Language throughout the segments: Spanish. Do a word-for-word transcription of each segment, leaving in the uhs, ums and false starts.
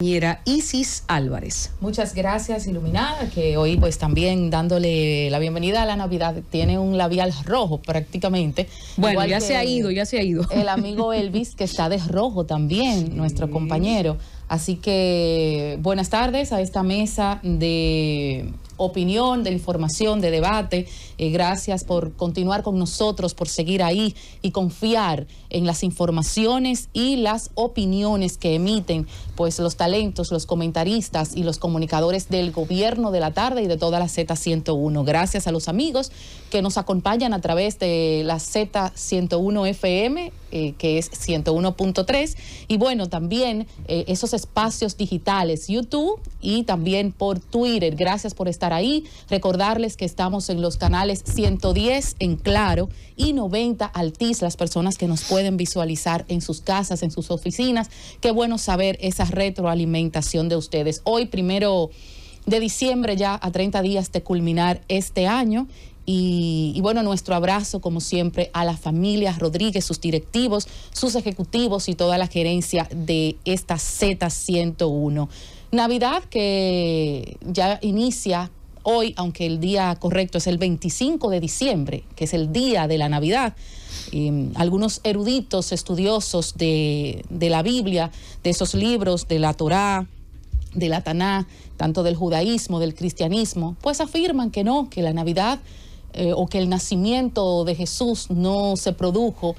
compañera Isis Álvarez. Muchas gracias, Iluminada, que hoy pues también dándole la bienvenida a la Navidad, tiene un labial rojo prácticamente. Bueno, ya se ha ido, ya se ha ido. El amigo Elvis, que está de rojo también, sí. Nuestro compañero. Así que buenas tardes a esta mesa de opinión, de información, de debate. Eh, gracias por continuar con nosotros, por seguir ahí y confiar en las informaciones y las opiniones que emiten pues los talentos, los comentaristas y los comunicadores del Gobierno de la Tarde y de toda la Z ciento uno. Gracias a los amigos que nos acompañan a través de la Z ciento uno F M, eh, que es ciento uno punto tres, y bueno, también eh, esos espacios digitales, YouTube y también por Twitter. Gracias por estar ahí. Recordarles que estamos en los canales ciento diez en Claro y noventa Altiz, las personas que nos pueden visualizar en sus casas, en sus oficinas. Qué bueno saber esa retroalimentación de ustedes. Hoy, primero de diciembre, ya a treinta días de culminar este año. Y, y bueno, nuestro abrazo, como siempre, a la familia Rodríguez, sus directivos, sus ejecutivos y toda la gerencia de esta Z ciento uno. Navidad que ya inicia hoy, aunque el día correcto es el veinticinco de diciembre, que es el día de la Navidad. Eh, algunos eruditos, estudiosos de, de la Biblia, de esos libros, de la Torá, de la Taná, tanto del judaísmo, del cristianismo, pues afirman que no, que la Navidad eh, o que el nacimiento de Jesús no se produjo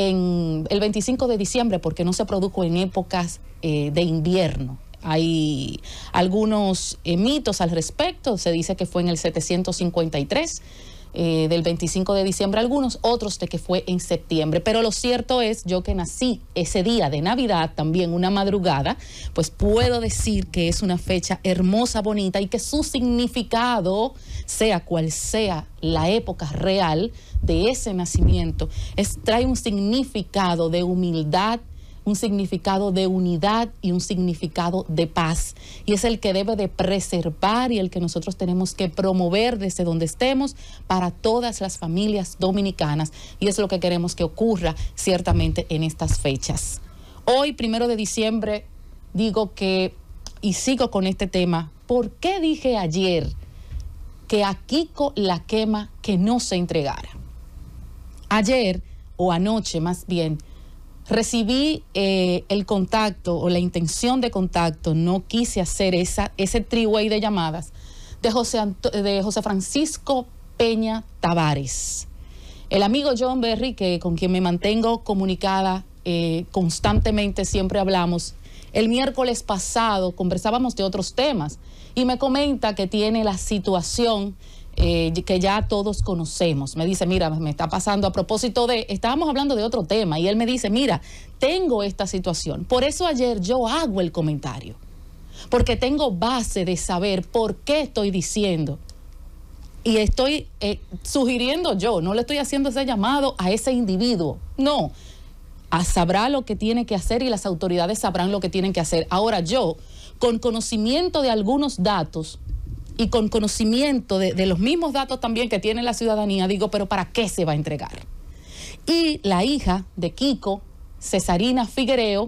en el veinticinco de diciembre porque no se produjo en épocas eh, de invierno. Hay algunos eh, mitos al respecto. Se dice que fue en el setecientos cincuenta y tres, eh, del veinticinco de diciembre, algunos, otros de que fue en septiembre. Pero lo cierto es, yo que nací ese día de Navidad, también una madrugada, pues puedo decir que es una fecha hermosa, bonita, y que su significado, sea cual sea la época real de ese nacimiento, es, trae un significado de humildad, un significado de unidad y un significado de paz. Y es el que debe de preservar y el que nosotros tenemos que promover desde donde estemos para todas las familias dominicanas. Y es lo que queremos que ocurra ciertamente en estas fechas. Hoy, primero de diciembre, digo que, y sigo con este tema, ¿por qué dije ayer que a Kiko la quema que no se entregara? Ayer, o anoche más bien, recibí eh, el contacto o la intención de contacto, no quise hacer esa, ese three-way de llamadas de José, Anto, de José Francisco Peña Tavares. El amigo John Berry, que, con quien me mantengo comunicada eh, constantemente, siempre hablamos. El miércoles pasado conversábamos de otros temas y me comenta que tiene la situación Eh, que ya todos conocemos. Me dice, mira, me está pasando a propósito de, estábamos hablando de otro tema, y él me dice, mira, tengo esta situación. Por eso ayer yo hago el comentario, porque tengo base de saber por qué estoy diciendo, y estoy eh, sugiriendo yo, no le estoy haciendo ese llamado a ese individuo, no, a sabrá lo que tiene que hacer y las autoridades sabrán lo que tienen que hacer. Ahora yo, con conocimiento de algunos datos, y con conocimiento de, de los mismos datos también que tiene la ciudadanía, digo, pero ¿para qué se va a entregar? Y la hija de Kiko, Cesarina Figuereo,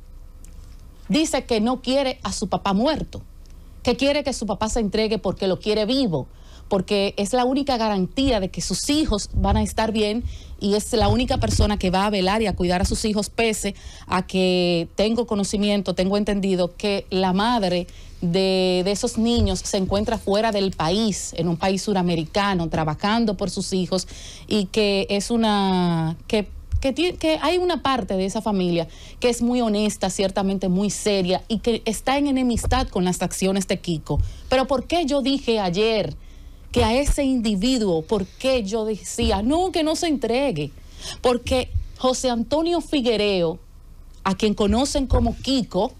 dice que no quiere a su papá muerto, que quiere que su papá se entregue porque lo quiere vivo, porque es la única garantía de que sus hijos van a estar bien y es la única persona que va a velar y a cuidar a sus hijos, pese a que tengo conocimiento, tengo entendido que la madre de, de esos niños se encuentra fuera del país, en un país suramericano, trabajando por sus hijos, y que es una... que Que, que hay una parte de esa familia que es muy honesta, ciertamente muy seria, y que está en enemistad con las acciones de Kiko. Pero ¿por qué yo dije ayer que a ese individuo, por qué yo decía, no, que no se entregue? Porque José Antonio Figuereo, a quien conocen como Kiko,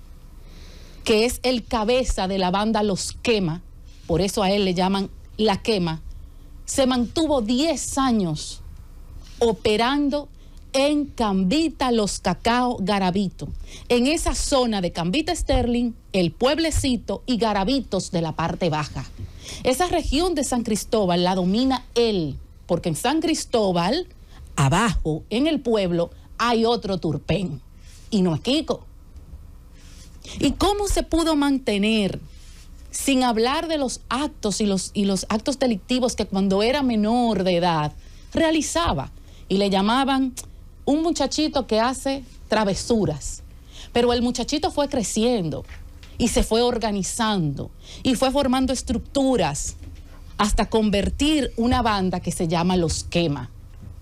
que es el cabeza de la banda Los Quema, por eso a él le llaman La Quema, se mantuvo diez años operando en Cambita, Los Cacao, Garabito, en esa zona de Cambita Sterling, el Pueblecito y Garabitos de la parte baja. Esa región de San Cristóbal la domina él, porque en San Cristóbal, abajo, en el pueblo, hay otro Turpén, y no es Kiko. ¿Y cómo se pudo mantener, sin hablar de los actos y los, y los actos delictivos que cuando era menor de edad realizaba? Y le llamaban un muchachito que hace travesuras. Pero el muchachito fue creciendo y se fue organizando y fue formando estructuras hasta convertir una banda que se llama Los Quema,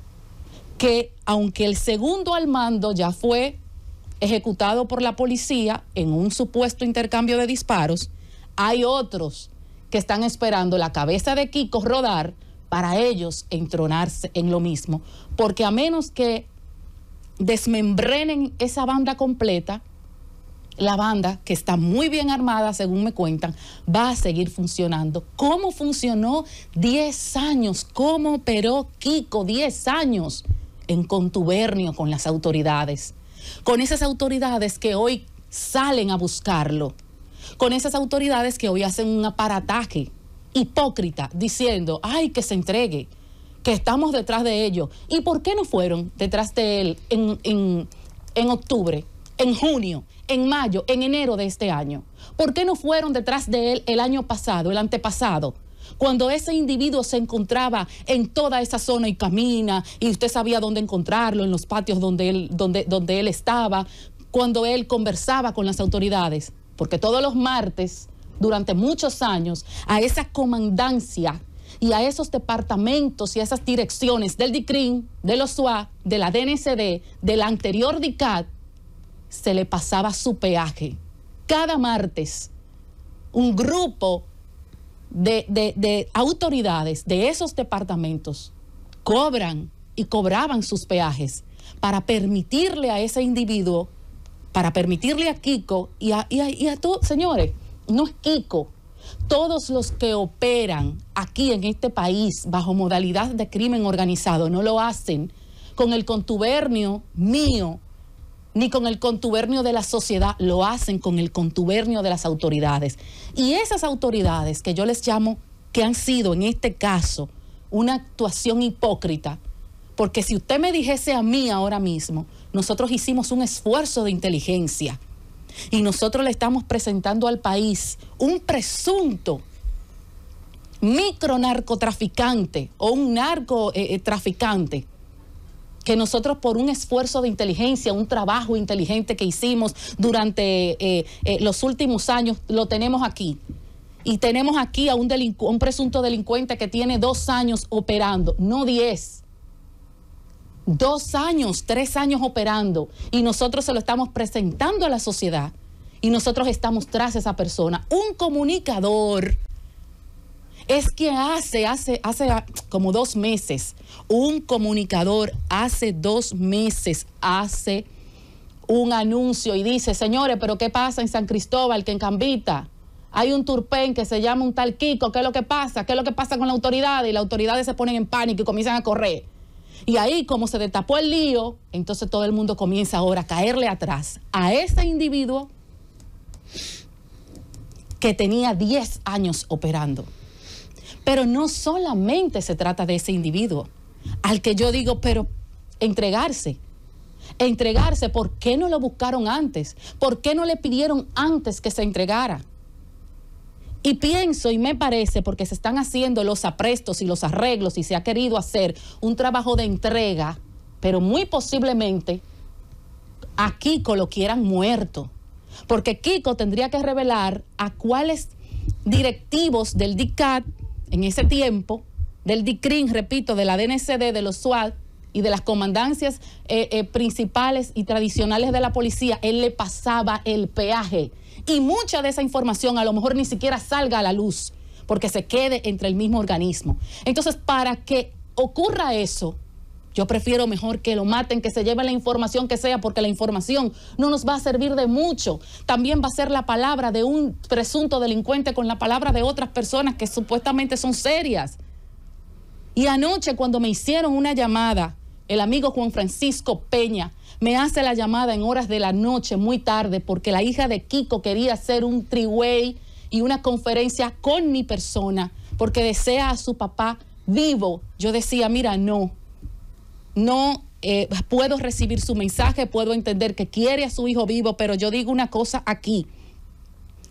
que aunque el segundo al mando ya fue ejecutado por la policía en un supuesto intercambio de disparos, hay otros que están esperando la cabeza de Kiko rodar para ellos entronarse en lo mismo, porque a menos que desmembrenen esa banda completa, la banda, que está muy bien armada, según me cuentan, va a seguir funcionando. ¿Cómo funcionó diez años? ¿Cómo operó Kiko diez años en contubernio con las autoridades? Con esas autoridades que hoy salen a buscarlo, con esas autoridades que hoy hacen un aparataje hipócrita diciendo, ay, que se entregue, que estamos detrás de ellos. ¿Y por qué no fueron detrás de él en, en, en octubre, en junio, en mayo, en enero de este año? ¿Por qué no fueron detrás de él el año pasado, el antepasado? Cuando ese individuo se encontraba en toda esa zona y camina, y usted sabía dónde encontrarlo, en los patios donde él, donde, donde él estaba, cuando él conversaba con las autoridades. Porque todos los martes, durante muchos años, a esa comandancia y a esos departamentos y a esas direcciones del D I C R I M, de los S U A, de la D N C D, de la anterior D I C A T, se le pasaba su peaje. Cada martes, un grupo de, de, de autoridades de esos departamentos cobran y cobraban sus peajes para permitirle a ese individuo, para permitirle a Kiko y a, y a, y a todos, señores, no es Kiko, todos los que operan aquí en este país bajo modalidad de crimen organizado no lo hacen con el contubernio mío, ni con el contubernio de la sociedad, lo hacen con el contubernio de las autoridades. Y esas autoridades que yo les llamo, que han sido en este caso una actuación hipócrita, porque si usted me dijese a mí ahora mismo, nosotros hicimos un esfuerzo de inteligencia y nosotros le estamos presentando al país un presunto micronarcotraficante o un narcotraficante, eh, que nosotros por un esfuerzo de inteligencia, un trabajo inteligente que hicimos durante eh, eh, los últimos años, lo tenemos aquí. Y tenemos aquí a un, un presunto delincuente que tiene dos años operando, no diez. Dos años, tres años operando. Y nosotros se lo estamos presentando a la sociedad. Y nosotros estamos tras esa persona. Un comunicador es que hace, hace, hace como dos meses, un comunicador hace dos meses hace un anuncio y dice, señores, pero ¿qué pasa en San Cristóbal, que en Cambita hay un turpén que se llama un tal Kiko? ¿Qué es lo que pasa? ¿Qué es lo que pasa con la autoridad? Y las autoridades se ponen en pánico y comienzan a correr. Y ahí, como se destapó el lío, entonces todo el mundo comienza ahora a caerle atrás a ese individuo que tenía diez años operando. Pero no solamente se trata de ese individuo, al que yo digo, pero entregarse, entregarse, ¿por qué no lo buscaron antes? ¿Por qué no le pidieron antes que se entregara? Y pienso y me parece, porque se están haciendo los aprestos y los arreglos y se ha querido hacer un trabajo de entrega, pero muy posiblemente a Kiko lo quieran muerto, porque Kiko tendría que revelar a cuáles directivos del D I C A T en ese tiempo, del D I C R I M, repito, de la D N C D, de los S U A T y de las comandancias eh, eh, principales y tradicionales de la policía, él le pasaba el peaje. Y mucha de esa información a lo mejor ni siquiera salga a la luz, porque se quede entre el mismo organismo. Entonces, para que ocurra eso, yo prefiero mejor que lo maten, que se lleven la información que sea, porque la información no nos va a servir de mucho. También va a ser la palabra de un presunto delincuente con la palabra de otras personas que supuestamente son serias. Y anoche, cuando me hicieron una llamada, el amigo Juan Francisco Peña me hace la llamada en horas de la noche, muy tarde, porque la hija de Kiko quería hacer un three-way y una conferencia con mi persona, porque desea a su papá vivo. Yo decía, mira, no, no eh, puedo recibir su mensaje, puedo entender que quiere a su hijo vivo, pero yo digo una cosa aquí.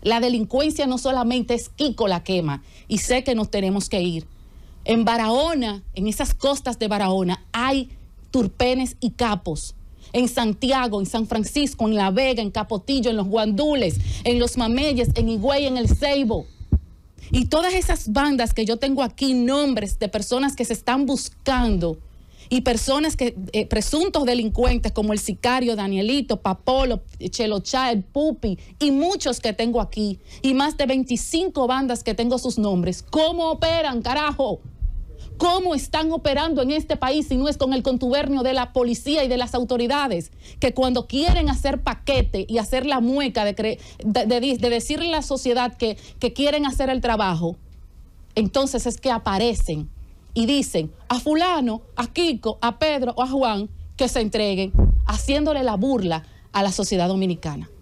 La delincuencia no solamente es Kiko la quema, y sé que nos tenemos que ir. En Barahona, en esas costas de Barahona, hay turpenes y capos. En Santiago, en San Francisco, en La Vega, en Capotillo, en los Guandules, en los Mameyes, en Higüey, en el Ceibo. Y todas esas bandas que yo tengo aquí, nombres de personas que se están buscando y personas que, eh, presuntos delincuentes como el sicario Danielito, Papolo, Chelochá, el Pupi y muchos que tengo aquí y más de veinticinco bandas que tengo sus nombres. ¿Cómo operan, carajo? ¿Cómo están operando en este país si no es con el contubernio de la policía y de las autoridades? Que cuando quieren hacer paquete y hacer la mueca de, de, de, de decirle a la sociedad que, que quieren hacer el trabajo, entonces es que aparecen y dicen a fulano, a Kiko, a Pedro o a Juan que se entreguen, haciéndole la burla a la sociedad dominicana.